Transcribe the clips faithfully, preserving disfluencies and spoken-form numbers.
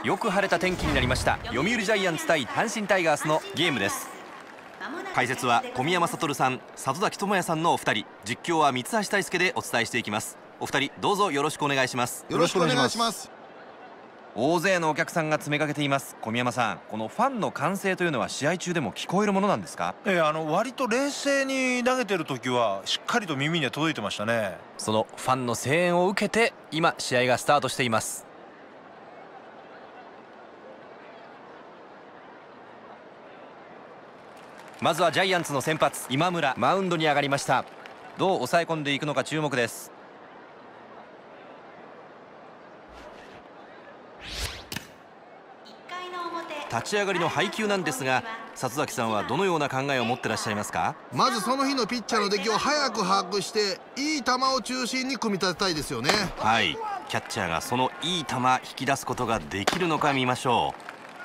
よく晴れた天気になりました。読売ジャイアンツ対阪神タイガースのゲームです。解説は小宮山悟さん、里崎智也さんのお二人、実況は三橋大輔でお伝えしていきます。お二人どうぞよろしくお願いします。 よろしくお願いします。 大勢のお客さんが詰めかけています。小宮山さん、このファンの歓声というのは試合中でも聞こえるものなんですか？ ええ、あの割と冷静に投げてる時はしっかりと耳には届いてましたね。 そのファンの声援を受けて今試合がスタートしています。まずはジャイアンツの先発今村、マウンドに上がりました。どう抑え込んでいくのか注目です。立ち上がりの配球なんですが、里崎さんはどのような考えを持ってらっしゃいますか？ まずその日のピッチャーの出来を早く把握していい球を中心に組み立てたいですよね。 はい、キャッチャーがそのいい球引き出すことができるのか見ましょ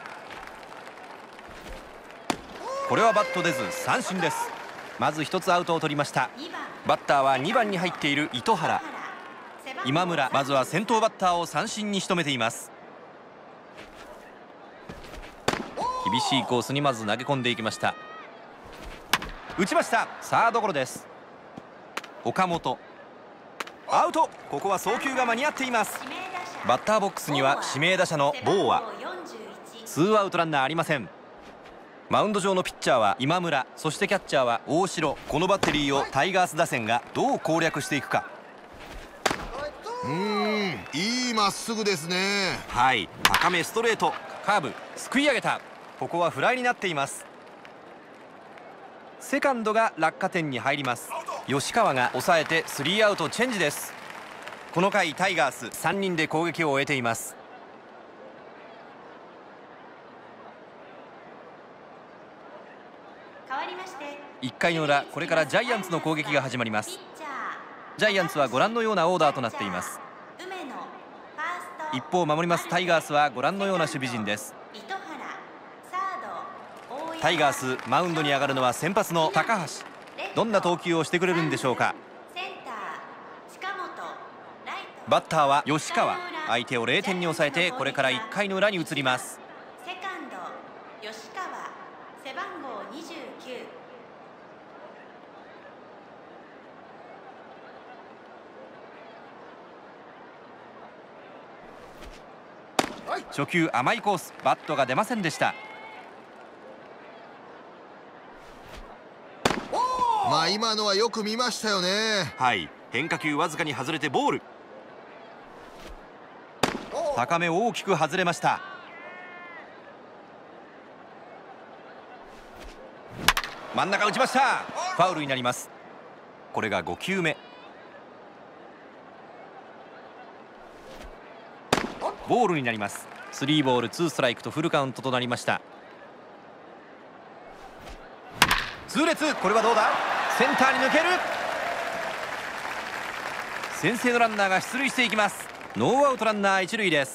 う。これはバット出ず三振です。まず一つアウトを取りました。バッターはにばんに入っている糸原。今村、まずは先頭バッターを三振に仕留めています。厳しいコースにまず投げ込んでいきました。打ちました。サードゴロです。岡本アウト。ここは送球が間に合っています。バッターボックスには指名打者のボーア。ツーアウトランナーありません。マウンド上のピッチャーは今村、そしてキャッチャーは大城。このバッテリーをタイガース打線がどう攻略していくか。 うーん、いいまっすぐですね。 はい、高めストレート、カーブ、すくい上げた。ここはフライになっています。セカンドが落下点に入ります。吉川が抑えてスリーアウトチェンジです。この回タイガースさんにんで攻撃を終えています。いっかいの裏、これからジャイアンツの攻撃が始まります。ジャイアンツはご覧のようなオーダーとなっています。一方守りますタイガースはご覧のような守備陣です。タイガースマウンドに上がるのは先発の高橋。どんな投球をしてくれるんでしょうか。バッターは吉川。相手をれいてんに抑えてこれからいっかいの裏に移ります。初球甘いコース、バットが出ませんでした。 まあ今のはよく見ましたよね。 はい、変化球わずかに外れてボール。高め大きく外れました。真ん中打ちました。ファウルになります。これがごきゅうめ。ボールになります。スリーボールツーストライクとフルカウントとなりました。痛烈、これはどうだ。センターに抜ける。先制のランナーが出塁していきます。ノーアウトランナー一塁です。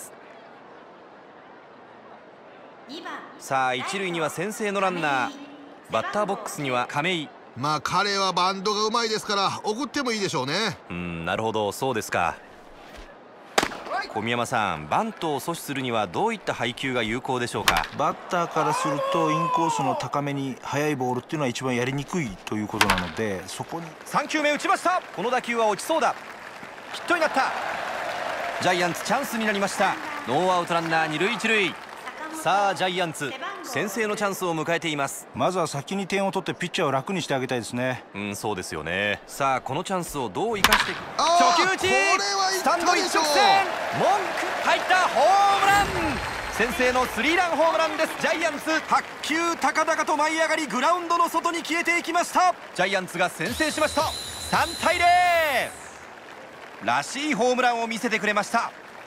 さあ一塁には先制のランナー、バッターボックスには亀井。 まあ彼はバンドがうまいですから送ってもいいでしょうね。 うん、なるほど、そうですか。小宮山さん、バントを阻止するにはどういった配球が有効でしょうか。 バッターからするとインコースの高めに速いボールっていうのは一番やりにくいということなので、そこにさんきゅうめ打ちました。この打球は落ちそうだ。ヒットになった。ジャイアンツチャンスになりました。ノーアウトランナー二塁一塁。さあジャイアンツ先制のチャンスを迎えています。 まずは先に点を取ってピッチャーを楽にしてあげたいですね。 うん、そうですよね。さあこのチャンスをどう生かしていく。 初球打ち、スタンド一直線、文句入ったホームラン。先制のスリーランホームランです。ジャイアンツ白球高々と舞い上がりグラウンドの外に消えていきました。ジャイアンツが先制しました。さんたいぜろらしいホームランを見せてくれました。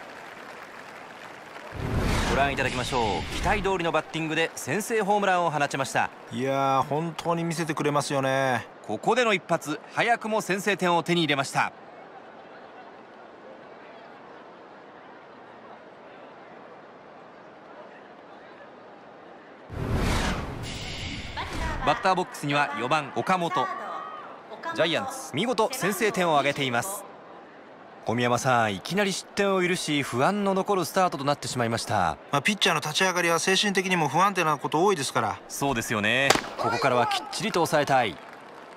ご覧いただきましょう。期待通りのバッティングで先制ホームランを放ちました。 いやー、本当に見せてくれますよね。 ここでの一発、早くも先制点を手に入れました。バッターボックスにはよばん岡本。ジャイアンツ見事先制点を挙げています。 小宮山さん、いきなり失点を許し不安の残るスタートとなってしまいました。 まあ、ピッチャーの立ち上がりは精神的にも不安定なこと多いですから。 そうですよね。ここからはきっちりと抑えたい。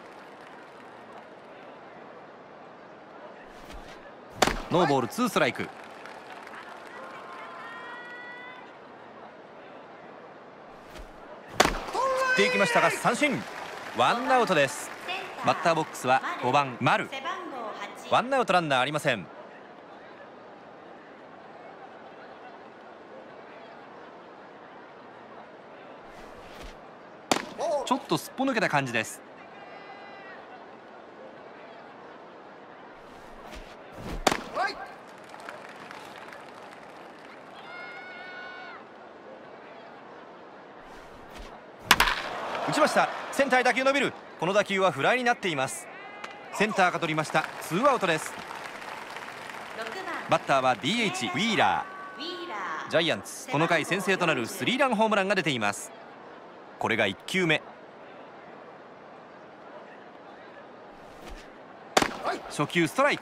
ノーボールツーストライク。振っていきましたが三振。ワンアウトです。バッターボックスはごばん丸。ワンアウトランナーありません。ちょっとすっぽ抜けた感じです。打ちました。センターへ打球伸びる。この打球はフライになっています。センターが取りました。ツーアウトです。バッターは ディーエイチ ウィーラー。ジャイアンツこの回先制となるスリーランホームランが出ています。これがいっきゅうめ。初球ストライク。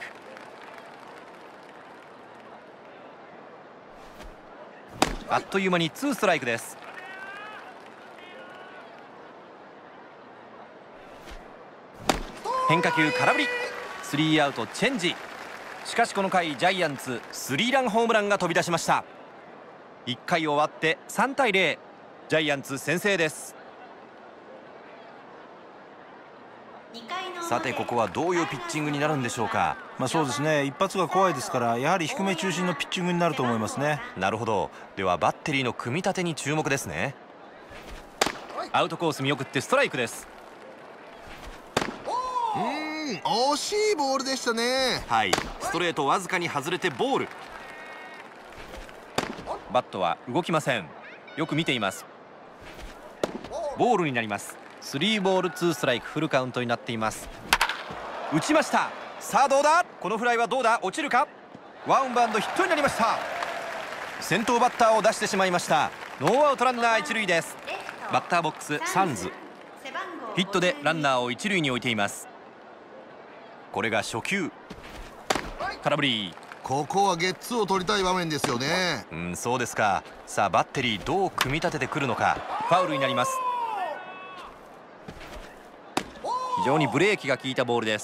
あっという間にツーストライクです。変化球空振り。スリーアウトチェンジ。しかしこの回ジャイアンツスリーランホームランが飛び出しました。いっかい終わってさんたいゼロ。ジャイアンツ先制です。さてここはどういうピッチングになるんでしょうか。 まあそうですね、一発が怖いですからやはり低め中心のピッチングになると思いますね。 なるほど。ではバッテリーの組み立てに注目ですね。アウトコース見送ってストライクです。 うーん、惜しいボールでしたね。 はい、ストレートわずかに外れてボール。バットは動きません。よく見ています。ボールになります。スリーボールツーストライク。フルカウントになっています。打ちました。さあどうだ。このフライはどうだ。落ちるか。ワンバウンドヒットになりました。先頭バッターを出してしまいました。ノーアウトランナー一塁です。バッターボックスサンズ。ヒットでランナーを一塁に置いています。これが初球。空振り。 ここはゲッツーを取りたい場面ですよね。 うん、そうですか。さあバッテリーどう組み立ててくるのか。ファウルになります。非常にブレーキが効いたボールです。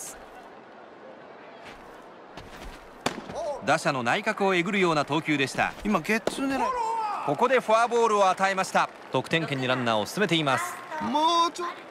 打者の内角をえぐるような投球でした。 今ゲッツー狙い。 ここでフォアボールを与えました。得点圏にランナーを進めています。 もうちょっと。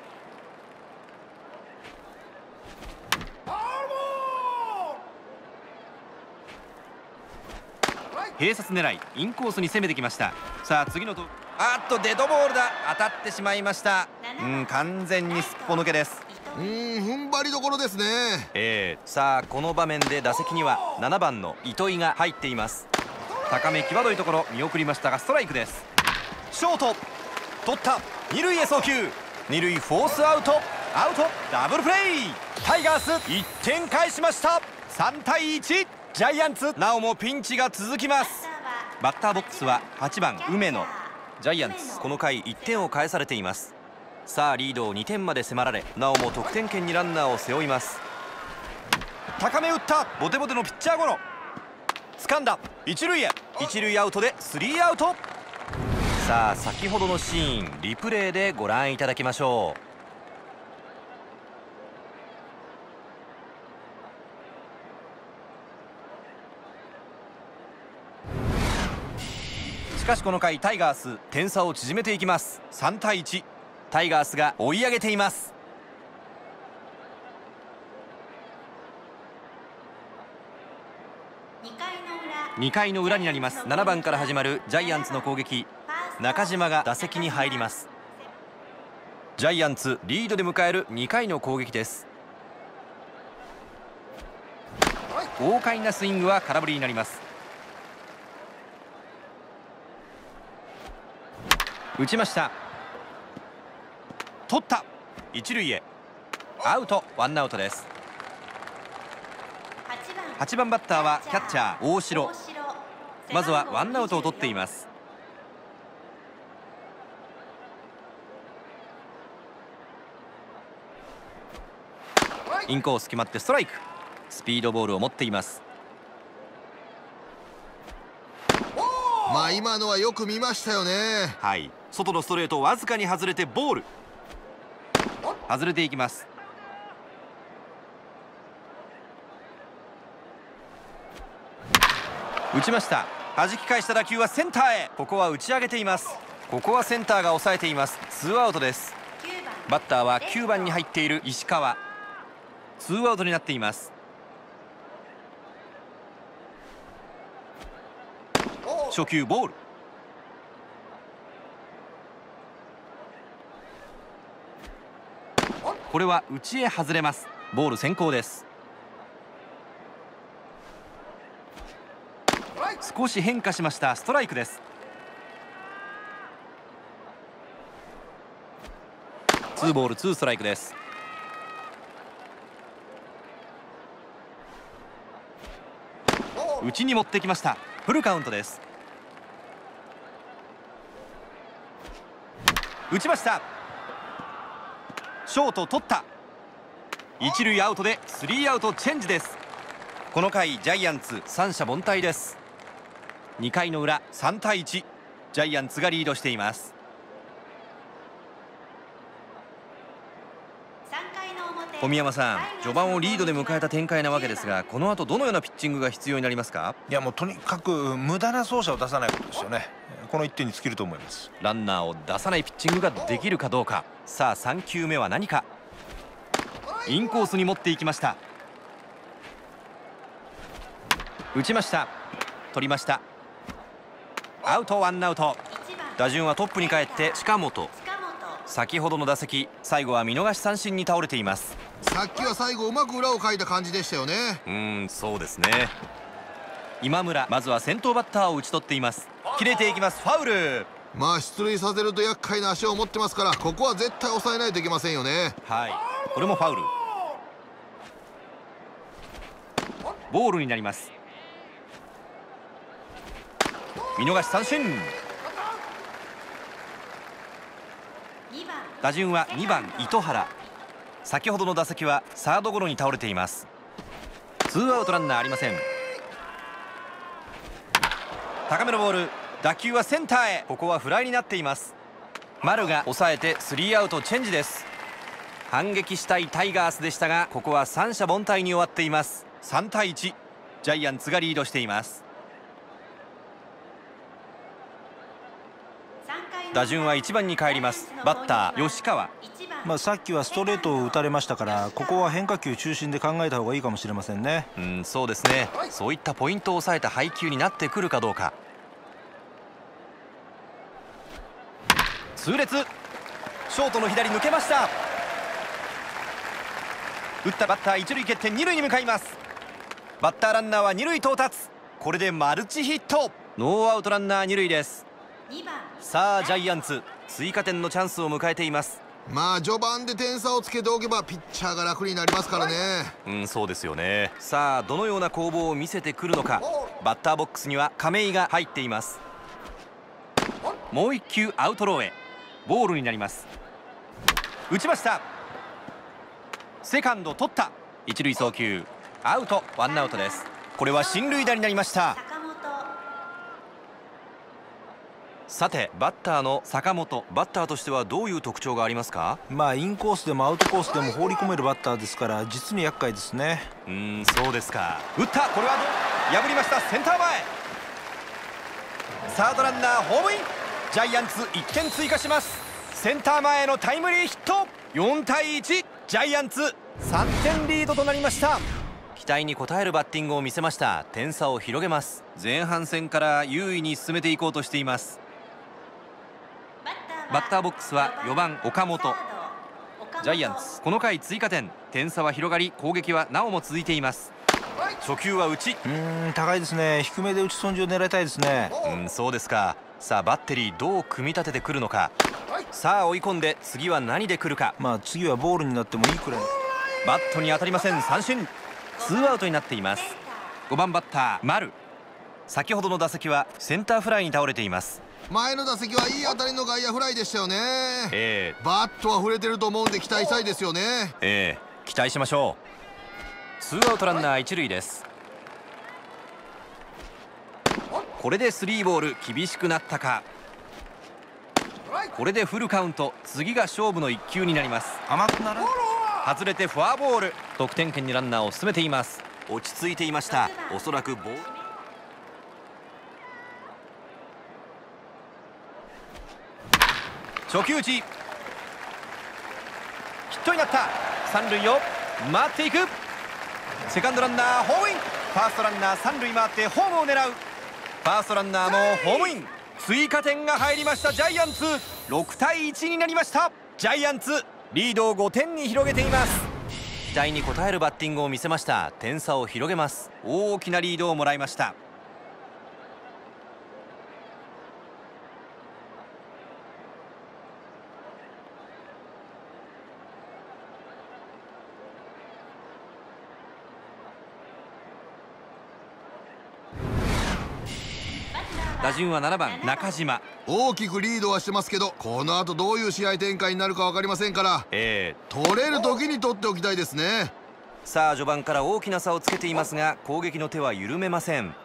併殺狙い。インコースに攻めてきました。さあ次のとあっとデッドボールだ。当たってしまいました。うん完全にすっぽ抜けです。 うーん踏ん張りどころですね。 えー、さあこの場面で打席にはななばんの糸井が入っています。高め際どいところ見送りましたがストライクです。ショート取った。二塁へ送球。二塁フォースアウト。アウト。ダブルプレー。タイガースいってん返しました。さんたいいち。ジャイアンツなおもピンチが続きます。バッターボックスははちばん梅野。ジャイアンツこの回いってんを返されています。さあリードをにてんまで迫られなおも得点圏にランナーを背負います。高め打った。ボテボテのピッチャーゴロ。掴んだ。一塁へ。一塁アウトでスリーアウト。さあ先ほどのシーンリプレイでご覧いただきましょう。しかしこの回タイガース点差を縮めていきます。さんたいいち。タイガースが追い上げています。にかいの裏になります。ななばんから始まるジャイアンツの攻撃。中島が打席に入ります。ジャイアンツリードで迎えるにかいの攻撃です。豪快なスイングは空振りになります。打ちました。取った。一塁へ。アウト。ワンアウトです。はちばんバッターはキャッチャー大城。まずはワンアウトを取っています。インコース決まってストライク。スピードボールを持っています。 まあ今のはよく見ましたよね。 はい、外のストレートわずかに外れてボール。外れていきます。打ちました。弾き返した打球はセンターへ。ここは打ち上げています。ここはセンターが抑えています。ツーアウトです。バッターはきゅうばんに入っている石川。ツーアウトになっています。初球ボール。これは内へ外れます。ボール先行です。少し変化しました。ストライクです。ツーボールツーストライクです。内に持ってきました。フルカウントです。打ちました。ショート取った。一塁アウトでスリーアウトチェンジです。この回ジャイアンツ三者凡退です。にかいの裏さんたいいち、ジャイアンツがリードしています。小宮山さん、序盤をリードで迎えた展開なわけですが、この後どのようなピッチングが必要になりますか？ いやもうとにかく無駄な走者を出さないことですよね。このいってんに尽きると思います。 ランナーを出さないピッチングができるかどうか。さあさんきゅうめは何か。インコースに持っていきました。打ちました。取りました。アウト、ワンアウト。打順はトップに帰って近本。先ほどの打席、最後は見逃し三振に倒れています。 さっきは最後うまく裏をかいた感じでしたよね。 うーん、そうですね。今村、まずは先頭バッターを打ち取っています。切れていきます。ファウル。 まあ出塁させると厄介な足を持ってますから、ここは絶対抑えないといけませんよね。 はい、これもファウル。ボールになります。見逃し三振。打順はにばん糸原。先ほどの打席はサードゴロに倒れています。ツーアウトランナーありません。高めのボール。打球はセンターへ。ここはフライになっています。丸が抑えてスリーアウトチェンジです。反撃したいタイガースでしたが、ここは三者凡退に終わっています。さんたいいち、ジャイアンツがリードしています。打順はいちばんに帰ります。バッター吉川。 まあさっきはストレートを打たれましたから、ここは変化球中心で考えた方がいいかもしれませんね。 うん、そうですね。そういったポイントを抑えた配球になってくるかどうか。痛烈。ショートの左抜けました。打ったバッター一塁蹴って二塁に向かいます。バッターランナーは二塁到達。これでマルチヒット。ノーアウトランナー二塁です。さあジャイアンツ追加点のチャンスを迎えています。 まあ序盤で点差をつけておけばピッチャーが楽になりますからね。 うん、そうですよね。さあどのような攻防を見せてくるのか。バッターボックスには亀井が入っています。もう一球アウトローへ。ボールになります。打ちました。セカンド取った。一塁送球アウト、ワンアウトです。これは進塁打になりました。さてバッターの坂本、バッターとしてはどういう特徴がありますか？ まあインコースでもアウトコースでも放り込めるバッターですから、実に厄介ですね。 うーん、そうですか。打った。これは破りました。センター前。サードランナーホームイン。ジャイアンツいってん追加します。センター前へのタイムリーヒット。よんたいいち、ジャイアンツさんてんリードとなりました。期待に応えるバッティングを見せました。点差を広げます。前半戦から優位に進めていこうとしています。バッターボックスはよばん岡本。ジャイアンツこの回追加点。点差は広がり、攻撃はなおも続いています。初球は内。 うーん、高いですね。低めで打ち損じを狙いたいですね。 うん、そうですか。さあバッテリーどう組み立ててくるのか。さあ追い込んで次は何でくるか。 まあ次はボールになってもいいくらい。 バットに当たりません。三振。ツーアウトになっています。ごばんバッター丸。先ほどの打席はセンターフライに倒れています。 前の打席はいい当たりの外野フライでしたよね。 えー、バットは触れてると思うんで期待したいですよね。 えー、期待しましょう。ツーアウトランナー一塁です。 これでスリーボール、厳しくなったか。これでフルカウント。次が勝負のいっ球になります。 甘くなら外れてフォアボール。得点圏にランナーを進めています。落ち着いていました。おそらくボール。初球打ち、ヒットになった。三塁を回っていく。セカンドランナーホームイン。ファーストランナー三塁回ってホームを狙う。ファーストランナーもホームイン。追加点が入りました。ジャイアンツろくたいいちになりました。ジャイアンツリードをごてんに広げています。期待に応えるバッティングを見せました。点差を広げます。大きなリードをもらいました。打順はななばん中島。 大きくリードはしてますけど、この後どういう試合展開になるか分かりませんから、 え取れる時に取っておきたいですね。 さあ序盤から大きな差をつけていますが、攻撃の手は緩めません。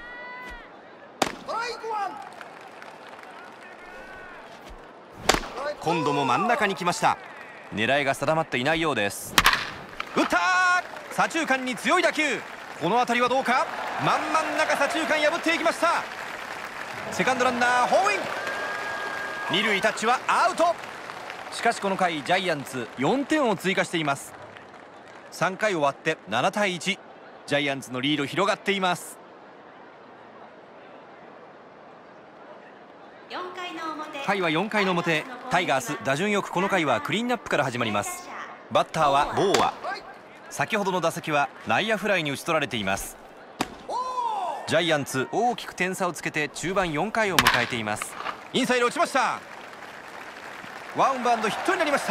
今度も真ん中に来ました。狙いが定まっていないようです。打ったー。左中間に強い打球。この辺りはどうか。真ん真ん中左中間破っていきました。セカンドランナーホームイン。二塁タッチはアウト。しかしこの回ジャイアンツよんてんを追加しています。さんかい終わってななたいいち。ジャイアンツのリード広がっています。回はよんかいの表。タイガース打順よくこの回はクリーンナップから始まります。バッターはボーア。先ほどの打席は内野フライに打ち取られています。ジャイアンツ大きく点差をつけて中盤よんかいを迎えています。インサイド落ちました。ワンバウンドヒットになりました。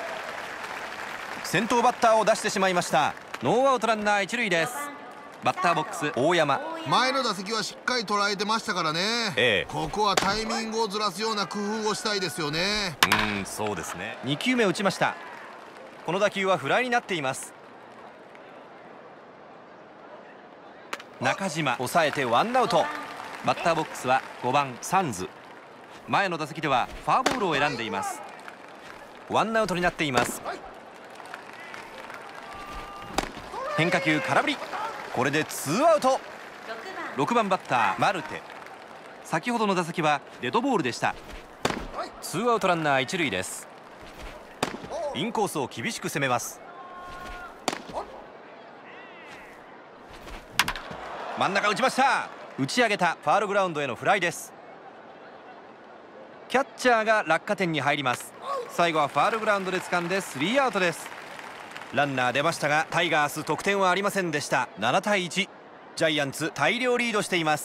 先頭バッターを出してしまいました。ノーアウトランナー一塁です。バッターボックス大山。 前の打席はしっかり捉えてましたからね、 ええ、 ここはタイミングをずらすような工夫をしたいですよね。 うんそうですね。に球目打ちました。この打球はフライになっています。中島抑えてワンアウト。バッターボックスはごばんサンズ。前の打席ではフォアボールを選んでいます。ワンアウトになっています。変化球空振り。これでツーアウト。ろくばんバッターマルテ。先ほどの打席はデッドボールでした。ツーアウトランナー一塁です。インコースを厳しく攻めます。真ん中打ちました。打ち上げた。ファウルグラウンドへのフライです。キャッチャーが落下点に入ります。最後はファウルグラウンドで掴んでスリーアウトです。ランナー出ましたがタイガース得点はありませんでした。ななたいいち。ジャイアンツ大量リードしています。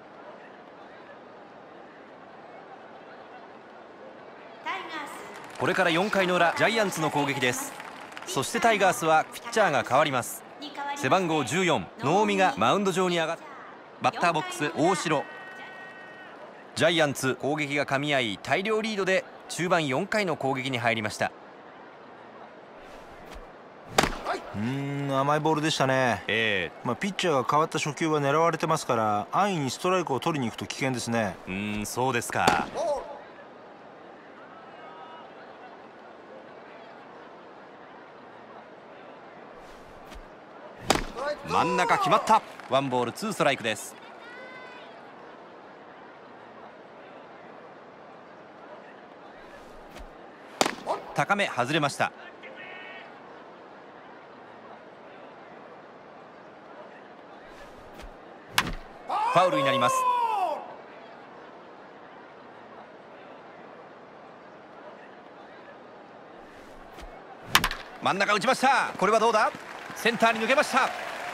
これからよんかいの裏ジャイアンツの攻撃です。そしてタイガースはピッチャーが変わります。背番号じゅうよん能見がマウンド上に上がって、バッターボックス大城。ジャイアンツ攻撃が噛み合い大量リードで中盤よんかいの攻撃に入りました。 うーん甘いボールでしたね。 えまあ、ピッチャーが変わった初球は狙われてますから、安易にストライクを取りに行くと危険ですね。 ー、うーんそうですか。真ん中決まった。ワンボールツーストライクです。高め外れました。ファウルになります。真ん中打ちました。これはどうだ。センターに抜けました。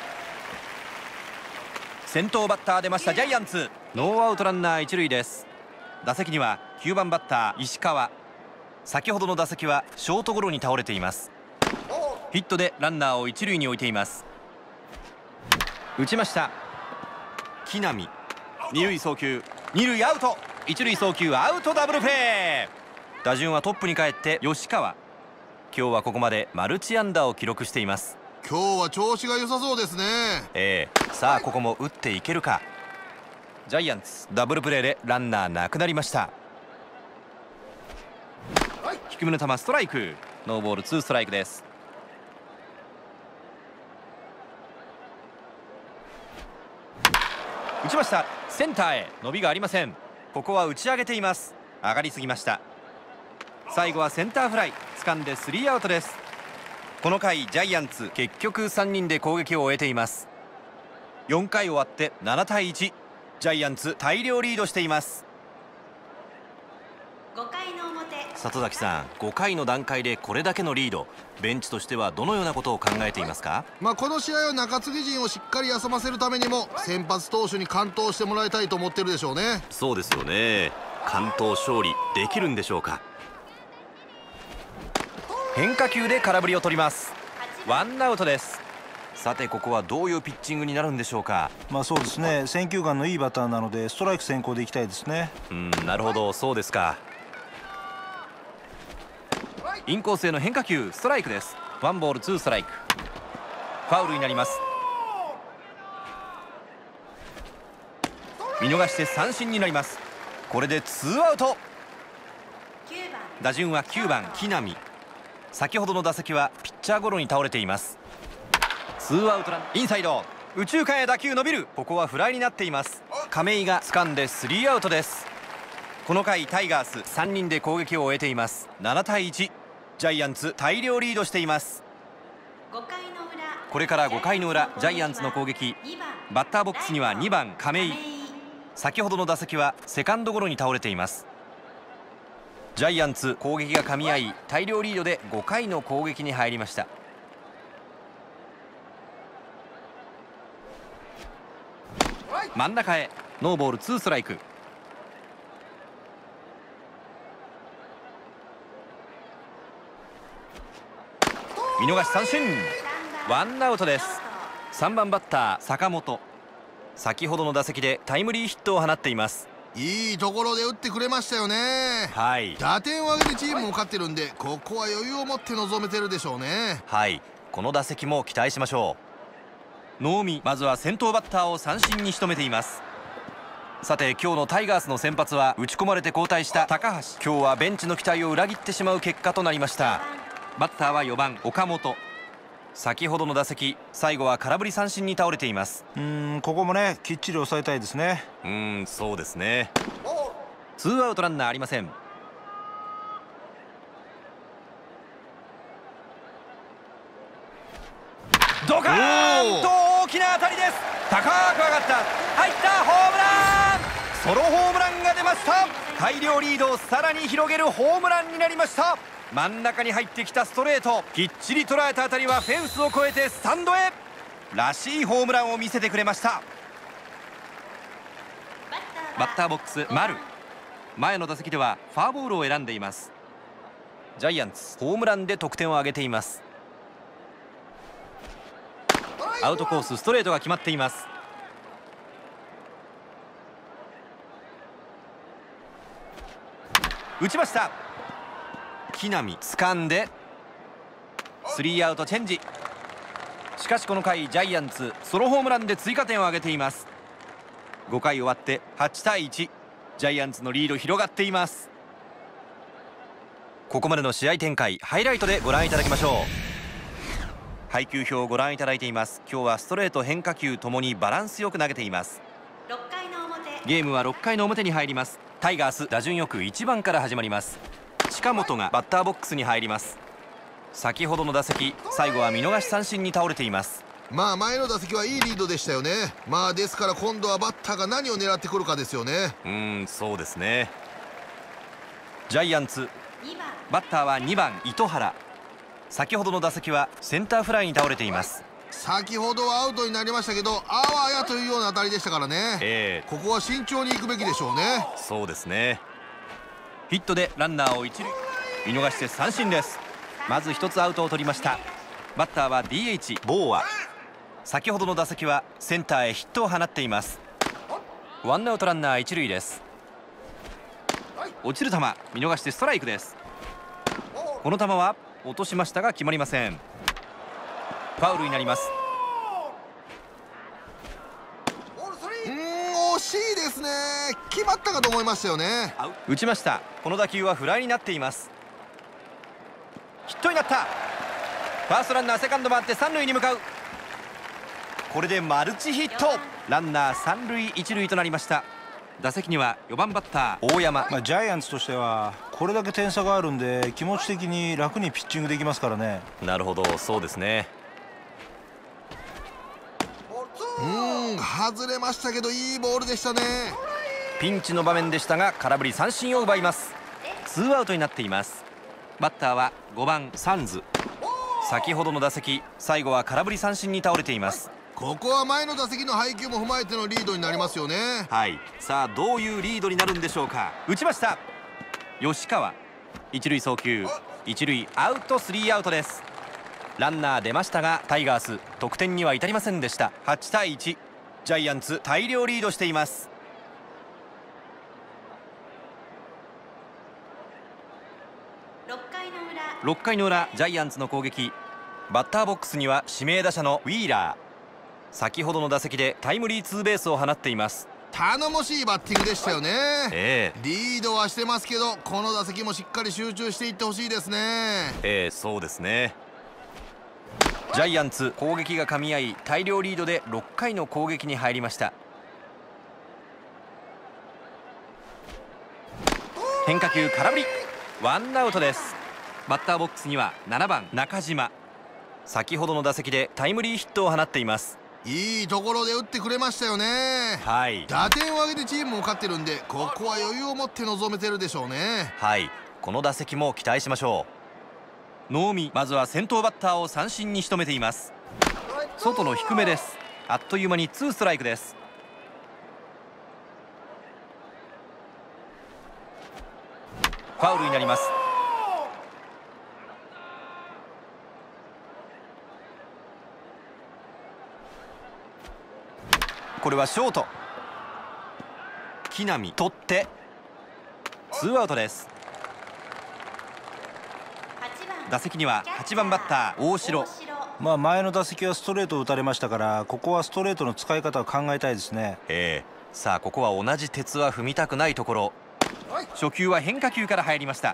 先頭バッター出ました。ジャイアンツノーアウトランナー一塁です。打席にはきゅうばんバッター石川。先ほどの打席はショートゴロに倒れています。ヒットでランナーを一塁に置いています。打ちました。木浪二塁送球、二塁アウト、一塁送球アウト、ダブルプレー。打順はトップに帰って吉川。今日はここまでマルチ安打を記録しています。 今日は調子が良さそうですね。 ええ、さあここも打っていけるか。 ジャイアンツダブルプレーでランナーなくなりました。低めの球ストライク、ノーボールツーストライクです。打ちました。センターへ伸びがありません。ここは打ち上げています。上がりすぎました。最後はセンターフライ、掴んでスリーアウトです。この回ジャイアンツ結局さんにんで攻撃を終えています。よんかい終わってななたいいち、ジャイアンツ大量リードしています。 ごかいの表、 里崎さん、ごかいの段階でこれだけのリード、ベンチとしてはどのようなことを考えていますか？ まあこの試合は中継ぎ陣をしっかり休ませるためにも先発投手に完投してもらいたいと思ってるでしょうね。 そうですよね。完投勝利できるんでしょうか？変化球で空振りを取ります。ワンアウトです。さてここはどういうピッチングになるんでしょうか？ まあそうですね、選球眼のいいバッターなのでストライク先行でいきたいですね。 うん、なるほど、そうですか。インコースへの変化球ストライクです。ワンボールツーストライク、ファウルになります。見逃して三振になります。これでツーアウト。打順はきゅうばん木浪。先ほどの打席はピッチャーゴロに倒れています。ツーアウトラン、インサイド右中間へ打球伸びる。ここはフライになっています。亀井が掴んでスリーアウトです。この回タイガースさんにんで攻撃を終えています。ななたいいち、ジャイアンツ大量リードしています。これからごかいの裏、ジャイアンツの攻撃。バッターボックスにはにばん亀井。先ほどの打席はセカンドゴロに倒れています。ジャイアンツ攻撃が噛み合い大量リードでごかいの攻撃に入りました。真ん中へノーボールツーストライク。見逃し三振、ワンアウトです。さんばんバッター坂本、先ほどの打席でタイムリーヒットを放っています。 いいところで打ってくれましたよね。 はい、 打点を上げてチームも勝ってるんで、ここは余裕を持って臨めてるでしょうね。 はい、この打席も期待しましょう。能見、まずは先頭バッターを三振に仕留めています。さて今日のタイガースの先発は打ち込まれて交代した高橋。今日はベンチの期待を裏切ってしまう結果となりました。バッターはよばん岡本。先ほどの打席最後は空振り三振に倒れています。 うーん、ここもねきっちり抑えたいですね。 うーん、そうですね。ツーアウトランナーありません。ドカーンと大きな当たりです。高く上がった、入った、ホームラン、ソロホームランが出ました。大量リードをさらに広げるホームランになりました。真ん中に入ってきたストレート、きっちり捉えた当たりはフェンスを越えてスタンドへ。らしいホームランを見せてくれました。バッターボックス丸。前の打席ではフォアボールを選んでいます。ジャイアンツホームランで得点を挙げています。アウトコースストレートが決まっています。打ちました。木浪掴んでスリーアウトチェンジ。しかしこの回ジャイアンツソロホームランで追加点を挙げています。ごかい終わってはちたいいち、ジャイアンツのリード広がっています。ここまでの試合展開ハイライトでご覧いただきましょう。配球表をご覧いただいています。今日はストレート変化球ともにバランスよく投げています。ゲームはろっかいの表に入ります。タイガース打順よくいちばんから始まります。近本がバッターボックスに入ります。先ほどの打席最後は見逃し三振に倒れています。 まあ前の打席はいいリードでしたよね。まあですから今度はバッターが何を狙ってくるかですよね。 うーん、そうですね。ジャイアンツバッターはにばん糸原。先ほどの打席はセンターフライに倒れています。 先ほどはアウトになりましたけど、あわやというような当たりでしたからね、 えー、 ここは慎重に行くべきでしょうね。 そうですね。ヒットでランナーを一塁、見逃して三振です。まず一つアウトを取りました。バッターは ディーエイチ ボーア。先ほどの打席はセンターへヒットを放っています。ワンアウトランナー一塁です。落ちる球見逃してストライクです。この球は落としましたが決まりません。ファウルになります。 うーん、惜しいですね。 まったかと思いましたよね。 打ちました。この打球はフライになっています。ヒットになった。ファーストランナーセカンド回って三塁に向かう。これでマルチヒット。ランナー三塁一塁となりました。打席にはよんばんバッター大山。 まあ、ジャイアンツとしてはこれだけ点差があるんで気持ち的に楽にピッチングできますからね。 なるほど、そうですね。 うーん、外れましたけどいいボールでしたね。 ピンチの場面でしたが空振り三振を奪います。ツーアウトになっています。バッターはごばんサンズ。先ほどの打席、最後は空振り三振に倒れています。 ここは前の打席の配球も踏まえてのリードになりますよね。 はい、さあどういうリードになるんでしょうか。打ちました。吉川、一塁送球、一塁アウト、スリーアウトです。ランナー出ましたがタイガース得点には至りませんでした。はちたいいち、ジャイアンツ大量リードしています。 ろっかいの裏、 ろっかいの裏、ジャイアンツの攻撃。バッターボックスには指名打者のウィーラー。先ほどの打席でタイムリーツーベースを放っています。 頼もしいバッティングでしたよね。 ええリードはしてますけどこの打席もしっかり集中していってほしいですね。 ええそうですね。ジャイアンツ攻撃が噛み合い大量リードでろっかいの攻撃に入りました。変化球空振り、ワンアウトです。バッターボックスにはななばん中島。先ほどの打席でタイムリーヒットを放っています。 いいところで打ってくれましたよね。 はい、 打点を上げてチームも勝ってるんでここは余裕を持って臨めてるでしょうね。 はい、この打席も期待しましょう。能見、まずは先頭バッターを三振に仕留めています。外の低めです。あっという間にツーストライクです。ファウルになります。これはショート木浪取ってツーアウトです。打席にははちばんバッター大城。 まあ前の打席はストレートを打たれましたからここはストレートの使い方を考えたいですね。 ええさあここは同じ鉄は踏みたくないところ。初球は変化球から入りました。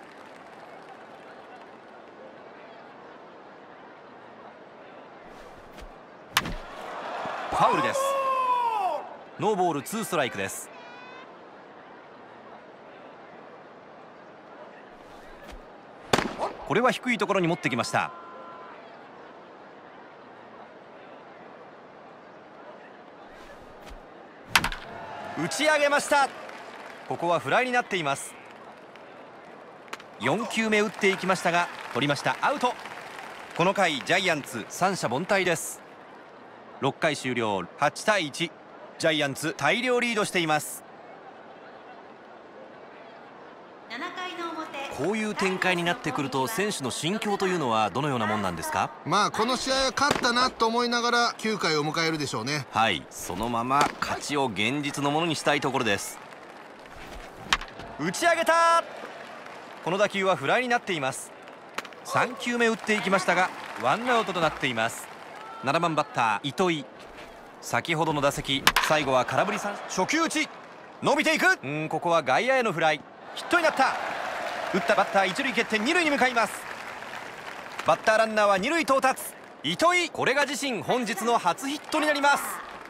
ファウルです。ノーボールツーストライクです。これは低いところに持ってきました。打ち上げました。ここはフライになっています。よんきゅうめ打っていきましたが取りました。アウト。この回ジャイアンツ三者凡退です。ろっかい終了、はちたいいち、ジャイアンツ大量リードしています。 ななかいの表、 こういう展開になってくると選手の心境というのはどのようなもんなんですか。 まあこの試合は勝ったなと思いながらきゅうかいを迎えるでしょうね。 はい、そのまま勝ちを現実のものにしたいところです。打ち上げた。この打球はフライになっています。さんきゅうめ打っていきましたがワンアウトとなっています。ななばんバッター糸井。先ほどの打席最後は空振り三振。初球打ち伸びていく。うんここは外野へのフライ。ヒットになった。打ったバッター一塁蹴って二塁に向かいます。バッターランナーは二塁到達。糸井、これが自身本日の初ヒットになります。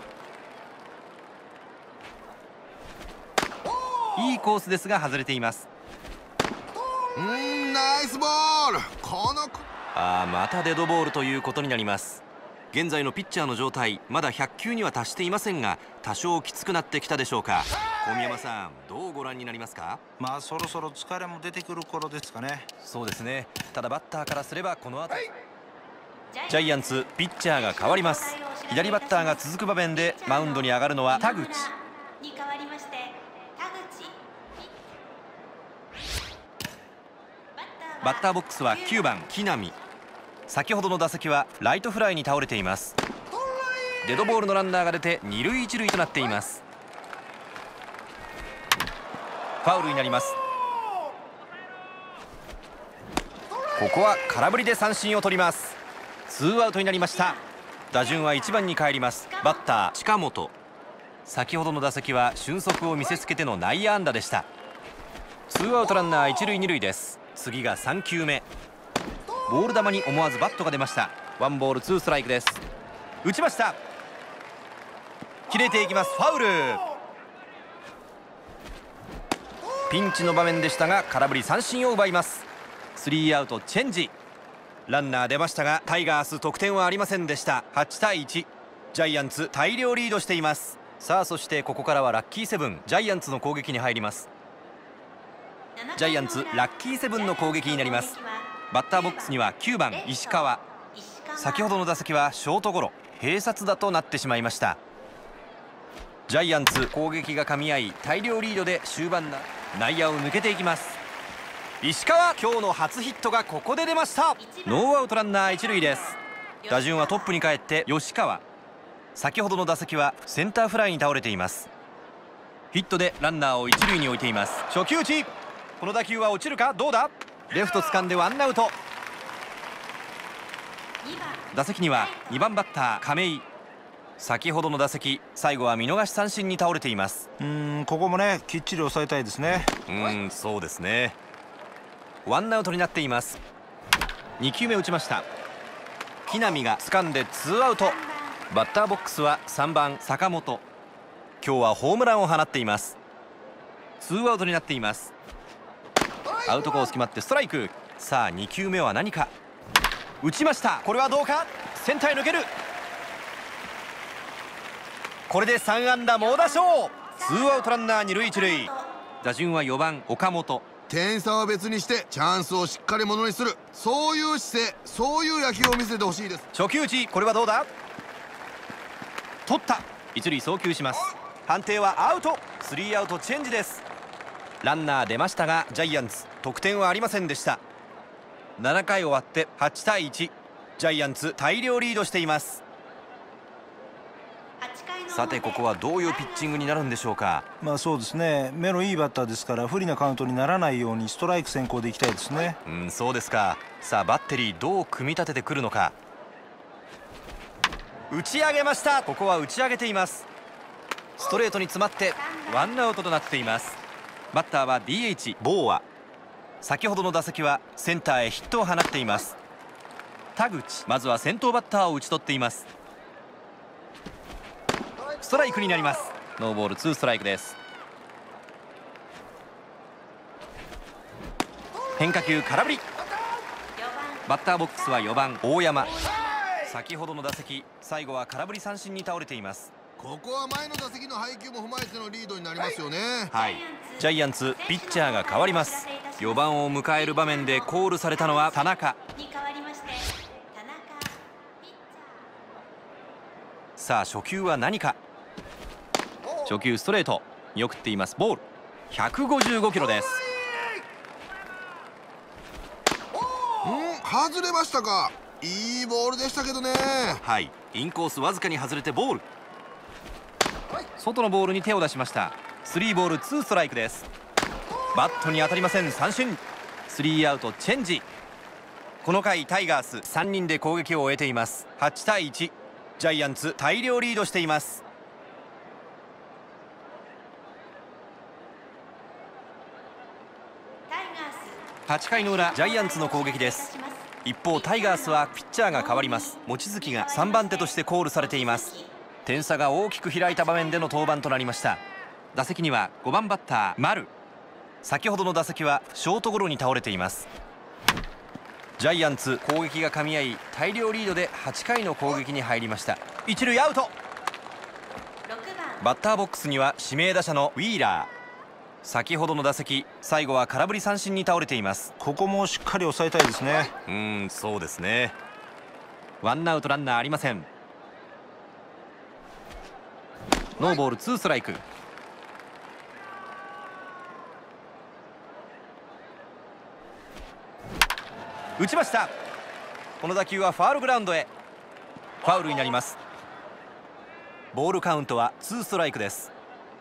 いいコースですが外れています。 うーんナイスボール。このあーまたデッドボールということになります。現在のピッチャーの状態まだひゃっきゅうには達していませんが多少きつくなってきたでしょうか。小宮山さんどうご覧になりますか。 まあそろそろ疲れも出てくる頃ですかね。 そうですね。ただバッターからすればこの後ジャイアンツピッチャーが変わります。左バッターが続く場面でマウンドに上がるのは田口。 に代わりまして田口。 バッターボックスはきゅうばん木浪。先ほどの打席はライトフライに倒れています。デッドボールのランナーが出て二塁一塁となっています。ファウルになります。ここは空振りで三振を取ります。ツーアウトになりました。打順はいちばんに帰ります。バッター近本。 先ほどの打席は俊足を見せつけての内野安打でした。ツーアウトランナー一塁二塁です。次がさんきゅうめ。ボール球に思わずバットが出ました。ワンボールツーストライクです。打ちました。切れていきます。ファウル。ピンチの場面でしたが空振り三振を奪います。スリーアウトチェンジ。ランナー出ましたがタイガース得点はありませんでした。はちたいいち、ジャイアンツ大量リードしています。さあそしてここからはラッキーセブン、ジャイアンツの攻撃に入ります。ジャイアンツラッキーセブンの攻撃になります。バッターボックスにはきゅうばん石川。先ほどの打席はショートゴロ、併殺打となってしまいました。ジャイアンツ攻撃が噛み合い大量リードで終盤な内野を抜けていきます。石川、今日の初ヒットがここで出ました。ノーアウトランナー一塁です。打順はトップに帰って吉川。先ほどの打席はセンターフライに倒れています。ヒットでランナーを一塁に置いています。初球打ち。この打球は落ちるか、どうだ。レフト掴んでワンアウト。打席にはにばんバッター亀井。先ほどの打席最後は見逃し三振に倒れています。 うーんここもねきっちり抑えたいですね。 うーんそうですね。ワンアウトになっています。にきゅうめ打ちました。木浪が掴んでツーアウト。バッターボックスはさんばん坂本。今日はホームランを放っています。ツーアウトになっています。アウトコース決まってストライク。さあにきゅうめは何か。打ちました。これはどうか。センターへ抜ける。これでさん安打猛打賞。ツーアウトランナー二塁一塁。打順はよばん岡本。 点差は別にしてチャンスをしっかりものにする、そういう姿勢、そういう野球を見せてほしいです。 初球打ち。これはどうだ。取った。一塁送球します。判定はアウト。スリーアウトチェンジです。ランナー出ましたがジャイアンツ得点はありませんでした。ななかい終わってはちたいいち、ジャイアンツ大量リードしています。さてここはどういうピッチングになるんでしょうか。 まあそうですね、目のいいバッターですから不利なカウントにならないようにストライク先行でいきたいですね。 うんそうですか。さあバッテリーどう組み立ててくるのか。打ち上げました。ここは打ち上げています。ストレートに詰まってワンアウトとなっています。バッターは ディーエイチ ボーア。先ほどの打席はセンターへヒットを放っています。田口、まずは先頭バッターを打ち取っています。ストライクになります。ノーボールツーストライクです。変化球空振り。バッターボックスはよばん大山。先ほどの打席最後は空振り三振に倒れています。 ここは前の打席の配球も踏まえてのリードになりますよね。 はい、ジャイアンツピッチャーが変わります。よばんを迎える場面でコールされたのは田中。さあ初球は何か。初球ストレート見送っています。ボールひゃくごじゅうごキロです。 うん外れましたか。いいボールでしたけどね。 はい、インコースわずかに外れてボール。外のボールに手を出しました。スリーボールツーストライクです。バットに当たりません。三振。スリーアウトチェンジ。この回タイガースさんにんで攻撃を終えています。はちたいいち、ジャイアンツ大量リードしています。はちかいの裏ジャイアンツの攻撃です。一方タイガースはピッチャーが変わります。望月がさんばん手としてコールされています。点差が大きく開いた場面での登板となりました。打席にはごばんバッター丸。先ほどの打席はショートゴロに倒れています。ジャイアンツ攻撃が噛み合い大量リードではちかいの攻撃に入りました。一塁アウト。バッターボックスには指名打者のウィーラー。先ほどの打席最後は空振り三振に倒れています。 ここもしっかり抑えたいですね。 うーんそうですね。ワンアウトランナーありません。ノーボールツーストライク。打ちました。この打球はファウルグラウンドへ。ファウルになります。ボールカウントはツーストライクです。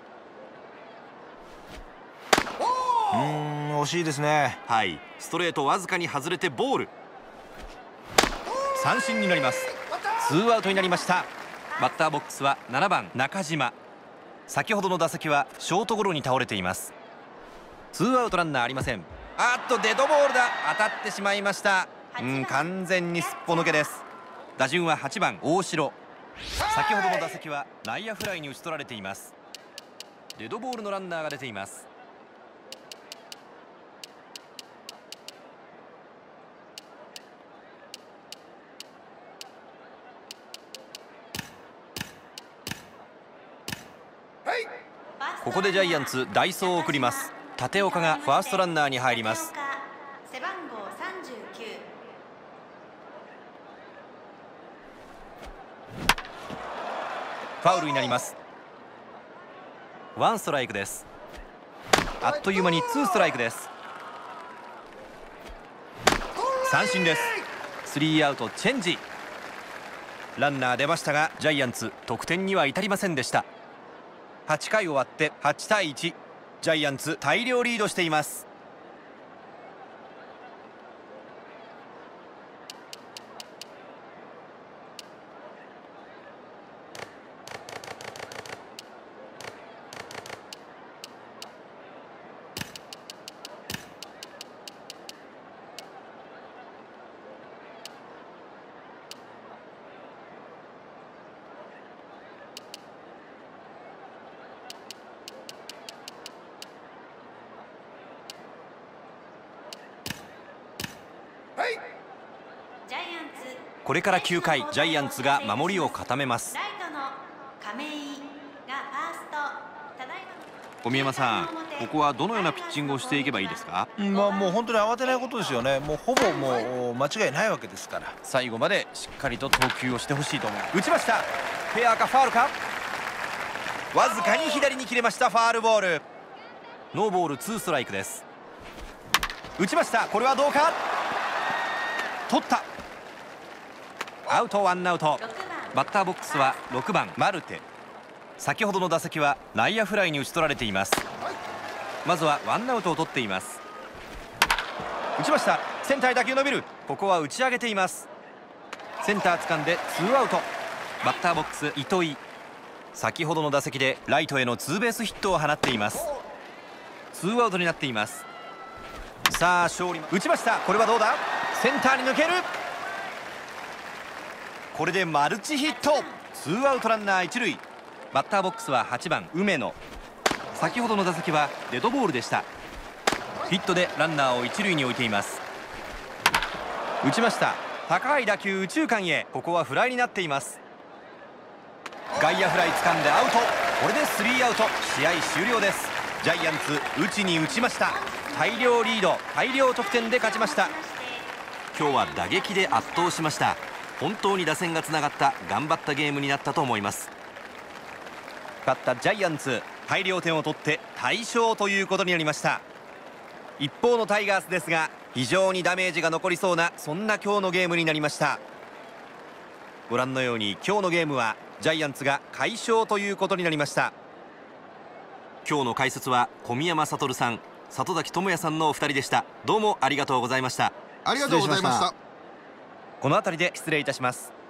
うーん惜しいですね。 はい、ストレートわずかに外れてボール。三振になります。ツーアウトになりました。バッターボックスはななばん中島。 先ほどの打席はショートゴロに倒れています。ツーアウトランナーありません。あっとデッドボールだ。当たってしまいました。うん完全にすっぽ抜けです。打順ははちばん大城。先ほどの打席は内野フライに打ち取られています。デッドボールのランナーが出ています。ここでジャイアンツ代走を送ります。立岡がファーストランナーに入ります。 背番号さんじゅうきゅう。 ファウルになります。ワンストライクです。あっという間にツーストライクです。三振です。スリーアウトチェンジ。ランナー出ましたがジャイアンツ得点には至りませんでした。はちかい終わってはちたいいち、ジャイアンツ大量リードしています。これからきゅうかいジャイアンツが守りを固めます。 ライトの亀井がファースト。ただいま小宮山さん、ここはどのようなピッチングをしていけばいいですか？ まあもう本当に慌てないことですよね。もうほぼもう間違いないわけですから。 最後までしっかりと投球をしてほしいと思う。打ちました。フェアかファウルか。わずかに左に切れました。ファウルボール。ノーボールツーストライクです。打ちました。これはどうか。取った。アウトワンアウト。バッターボックスはろくばんマルテ。先ほどの打席は内野フライに打ち取られています。まずはワンアウトを取っています。打ちました。センターへ打球伸びる。ここは打ち上げています。センター掴んでツーアウト。バッターボックス糸井。先ほどの打席でライトへのツーベースヒットを放っています。ツーアウトになっています。さあ勝利。打ちました。これはどうだ。センターに抜ける。これでマルチヒット。ツーアウトランナー一塁。バッターボックスははちばん梅野。先ほどの打席はデッドボールでした。ヒットでランナーを一塁に置いています。打ちました。高い打球右中間へ。ここはフライになっています。外野フライ掴んでアウト。これでスリーアウト。試合終了です。ジャイアンツ打ちに打ちました。大量リード、大量得点で勝ちました。今日は打撃で圧倒しました。本当に打線がつながった頑張ったゲームになったと思います。勝ったジャイアンツ、大量点を取って大勝ということになりました。一方のタイガースですが、非常にダメージが残りそうなそんな今日のゲームになりました。ご覧のように今日のゲームはジャイアンツが快勝ということになりました。今日の解説は小宮山悟さん、里崎智也さんのお二人でした。どうもありがとうございました。 ありがとうございました。 この辺りで失礼いたします。